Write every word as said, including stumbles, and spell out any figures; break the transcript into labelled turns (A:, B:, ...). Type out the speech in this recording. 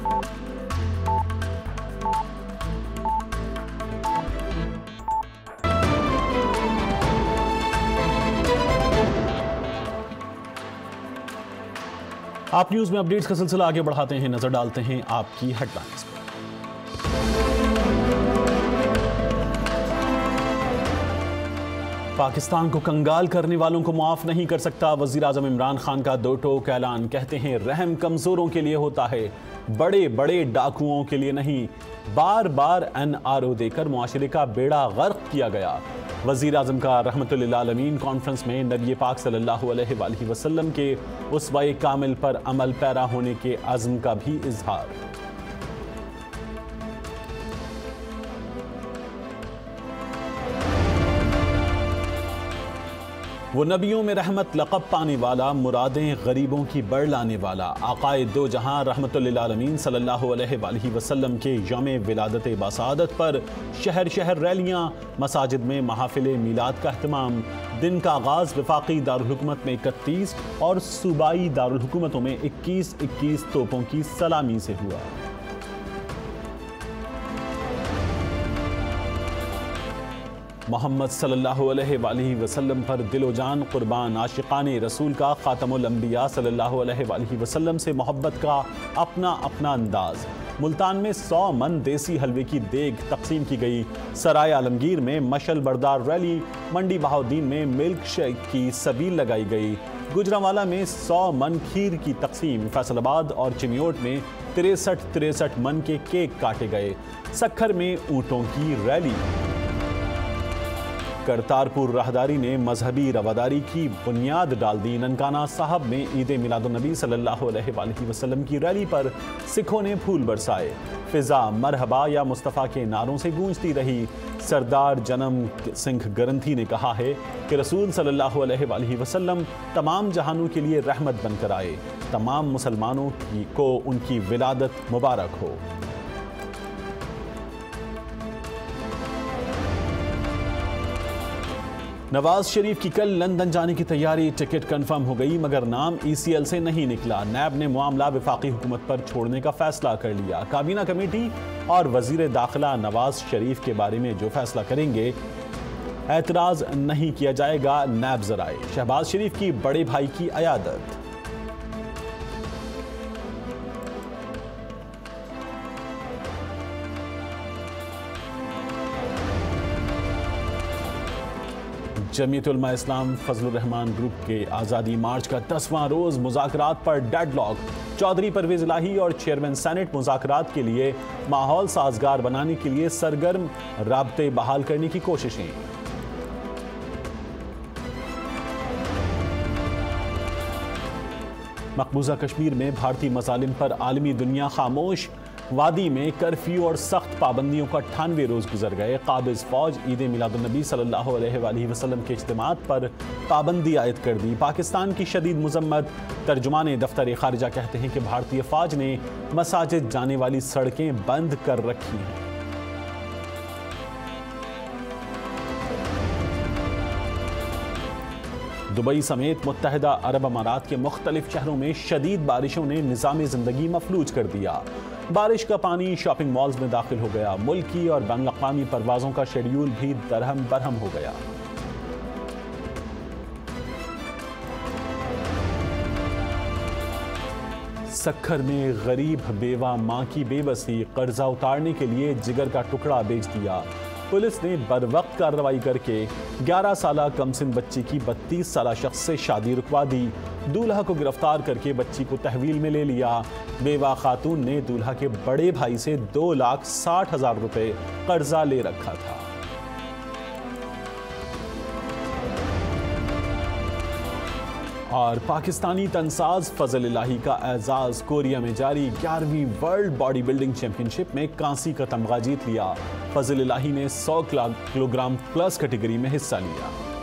A: आप न्यूज में अपडेट्स का सिलसिला आगे बढ़ाते हैं, नजर डालते हैं आपकी हेडलाइंस पर। पाकिस्तान को कंगाल करने वालों को माफ नहीं कर सकता वजीर आजम इमरान खान का दो टोक ऐलान। कहते हैं रहम कमजोरों के लिए होता है, बड़े बड़े डाकुओं के लिए नहीं। बार बार एन आर ओ देकर मुआशरे का बेड़ा गर्क किया गया। वजीर आजम का रहमतुल्लिल आलमीन कॉन्फ्रेंस में नबी पाक सल्लल्लाहु अलैहि वसल्लम के उस्वा-ए कामिल पर अमल पैरा होने के अज़्म का भी इजहार। वो नबियों में रहमत लक़ब पाने वाला, मुरादें गरीबों की बढ़ लाने वाला, आक़ाए दो जहां रहमतुल्लिल आलमीन सल्लल्लाहु अलैहि वसल्लम के यौम विलादत बासादत पर शहर शहर रैलियां, मसाजिद में महफिल मीलाद का अहतमाम। दिन का आगाज़ वफाकी दारुल हुकूमत में इकतीस और सूबाई दारुल हुकूमतों में इक्कीस इक्कीस तोपों की सलामी से हुआ। मोहम्मद सल्लल्लाहु अलैहि वसल्लम पर दिलो जान कुर्बान आशिकाने रसूल का खातमुल अंबिया सल्लल्लाहु अलैहि वसल्लम से मोहब्बत का अपना अपना अंदाज। मुल्तान में सौ मन देसी हलवे की देग तकसीम की गई। सराय आलमगीर में मशल बरदार रैली। मंडी बहाउद्दीन में मिल्क शेक की सबील लगाई गई। गुजरांवाला में सौ मन खीर की तकसीम। फैसलाबाद और चिन्योट में तिरसठ तिरसठ मन के केक काटे गए। सक्खर में ऊँटों की रैली। करतारपुर राहदारी ने मजहबी रवादारी की बुनियाद डाल दी। ननकाना साहब में ईद मिलादुन्नबी सल्लल्लाहु अलैहि वसल्लम की रैली पर सिखों ने फूल बरसाए। फिजा मरहबा या मुस्तफ़ा के नारों से गूंजती रही। सरदार जन्म सिंह गरंथी ने कहा है कि रसूल सल्लल्लाहु अलैहि वसल्लम तमाम जहानों के लिए रहमत बनकर आए। तमाम मुसलमानों की को उनकी विलादत मुबारक हो। नवाज शरीफ की कल लंदन जाने की तैयारी। टिकट कंफर्म हो गई मगर नाम ई सी एल से नहीं निकला। नैब ने मामला वफाकी हुकूमत पर छोड़ने का फैसला कर लिया। काबीना कमेटी और वजीर दाखिला नवाज शरीफ के बारे में जो फैसला करेंगे एतराज नहीं किया जाएगा। नैब जराए। शहबाज शरीफ की बड़े भाई की अयादत। जमीयत उलमा इस्लाम फजलुर रहमान ग्रुप के आज़ादी मार्च का दसवां रोज मुज़ाकरात पर डेडलॉक। चौधरी परवेज इलाही और चेयरमैन सेनेट मुज़ाकरात के लिए माहौल साजगार बनाने के लिए सरगर्म राब्ते बहाल करने की कोशिशें। मकबूजा कश्मीर में भारतीय मसालिम पर आलमी दुनिया खामोश। वादी में कर्फ्यू और सख्त पाबंदियों का अट्ठानवे रोज गुजर गए। काबिज फौज ईद मिलादुन्नबी सल्लल्लाहु अलैहि वसल्लम के इज्तिमात पर पाबंदी आयद कर दी। पाकिस्तान की शदीद मुजम्मत। तर्जुमान दफ्तर खारिजा कहते हैं कि भारतीय फौज ने मसाजिद जाने वाली सड़कें बंद कर रखी हैं। दुबई समेत मुत्तहिदा अरब अमारात के मुख्तलिफ शहरों में शदीद बारिशों ने निज़ाम ज़िंदगी मफलूज कर दिया। बारिश का पानी शॉपिंग मॉल्स में दाखिल हो गया। मुल्की और बैनुल अक़वामी परवाज़ों का शेड्यूल भी दरहम बरहम हो गया। सक्खर में गरीब बेवा मां की बेबसी। कर्जा उतारने के लिए जिगर का टुकड़ा बेच दिया। पुलिस ने बर वक्त कार्रवाई करके ग्यारह साला कमसिन बच्ची की बत्तीस साला शख्स से शादी रुकवा दी। दूल्हा को गिरफ्तार करके बच्ची को तहवील में ले लिया। बेवा खातून ने दूल्हा के बड़े भाई से दो लाख साठ हजार रुपए कर्जा ले रखा था। और पाकिस्तानी तनसाज फजल इलाही का एजाज कोरिया में जारी। ग्यारहवीं वर्ल्ड बॉडी बिल्डिंग चैंपियनशिप में कांसी का तमगा जीत लिया। फजल इलाही ने सौ किलोग्राम प्लस कैटेगरी में हिस्सा लिया।